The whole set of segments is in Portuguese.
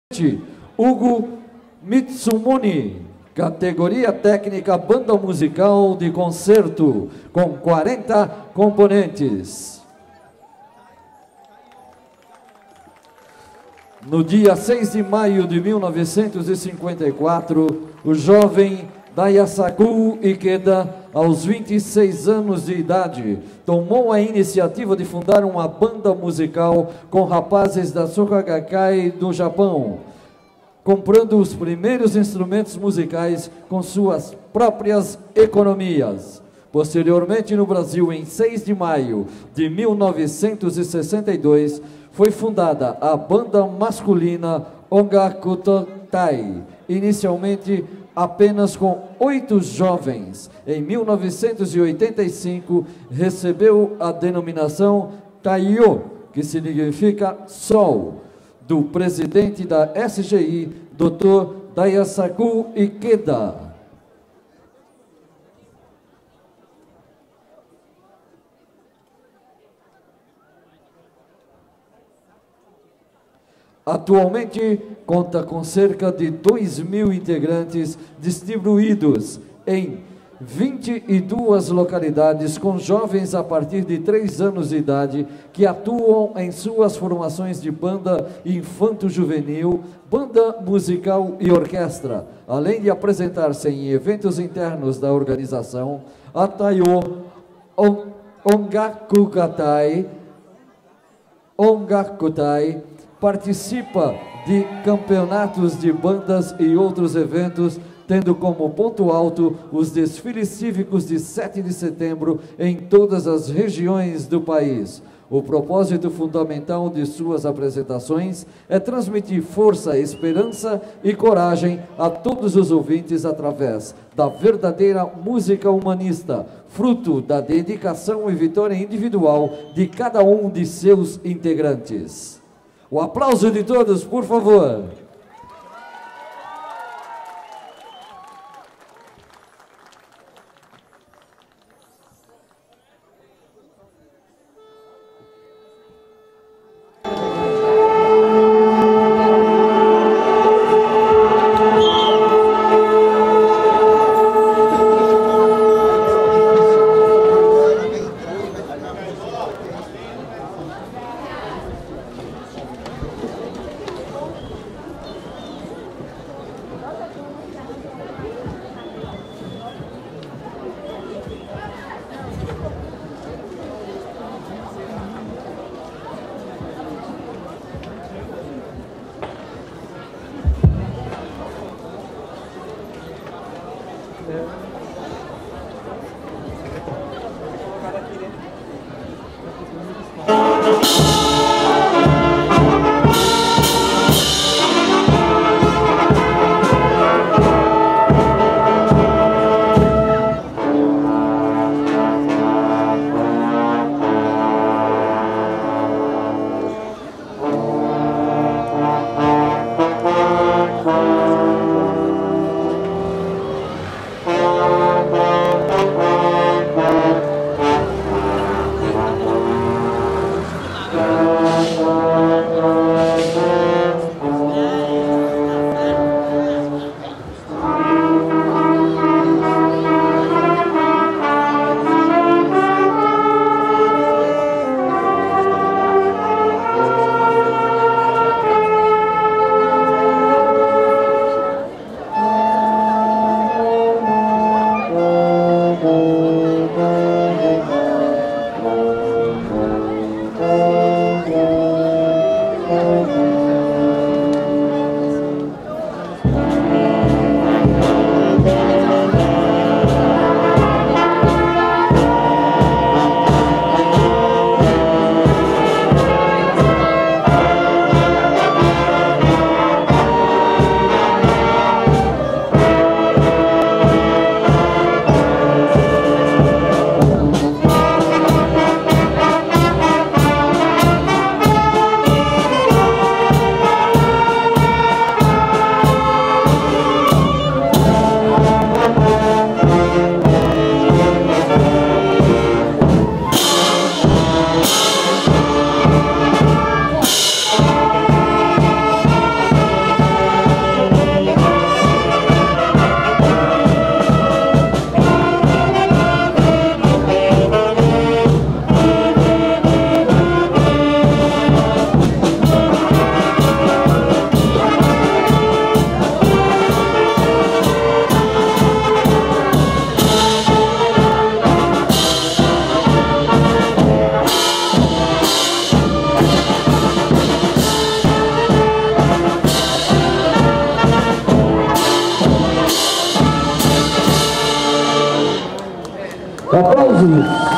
Hugo Mitsumoni, categoria técnica banda musical de concerto, com 40 componentes. No dia 6 de maio de 1954, o jovem Daisaku Ikeda, aos 26 anos de idade, tomou a iniciativa de fundar uma banda musical com rapazes da Soka Gakkai do Japão, comprando os primeiros instrumentos musicais com suas próprias economias. Posteriormente, no Brasil, em 6 de maio de 1962, foi fundada a banda masculina Ongakutotai, inicialmente apenas com 8 jovens. Em 1985, recebeu a denominação Taiyo, que significa Sol, do presidente da SGI, Dr. Daisaku Ikeda. Atualmente conta com cerca de 2.000 integrantes distribuídos em 22 localidades, com jovens a partir de 3 anos de idade que atuam em suas formações de banda infanto-juvenil, banda musical e orquestra. Além de apresentar-se em eventos internos da organização, a Taiyo Ongakutai participa de campeonatos de bandas e outros eventos, tendo como ponto alto os desfiles cívicos de 7 de setembro em todas as regiões do país. O propósito fundamental de suas apresentações é transmitir força, esperança e coragem a todos os ouvintes através da verdadeira música humanista, fruto da dedicação e vitória individual de cada um de seus integrantes. O aplauso de todos, por favor. Angeles.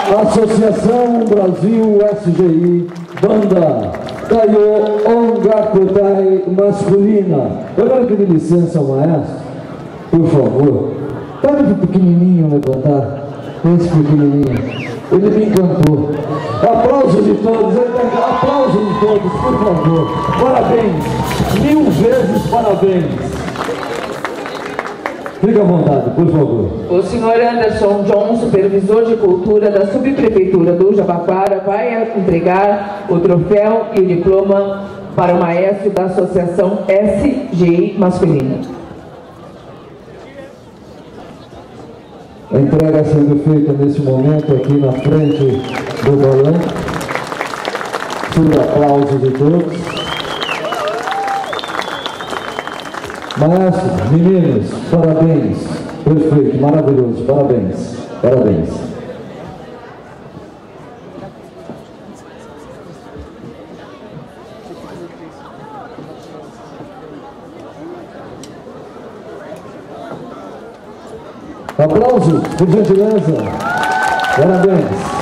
Associação Brasil SGI, banda Tayo Ongakutai masculina. Eu quero pedir licença ao maestro, por favor. Pode pro pequenininho levantar, esse pequenininho. Ele me encantou. Aplausos de todos, aplausos de todos, por favor. Parabéns, 1000 vezes parabéns. Fique à vontade, por favor. O senhor Anderson John, supervisor de cultura da subprefeitura do Jabaquara, vai entregar o troféu e o diploma para o maestro da Associação SGI Masculina. A entrega sendo feita nesse momento aqui na frente do balão. Por aplausos de todos. Maestro, meninos, parabéns. Perfeito, maravilhoso, parabéns. Parabéns. Aplausos, por gentileza. Parabéns.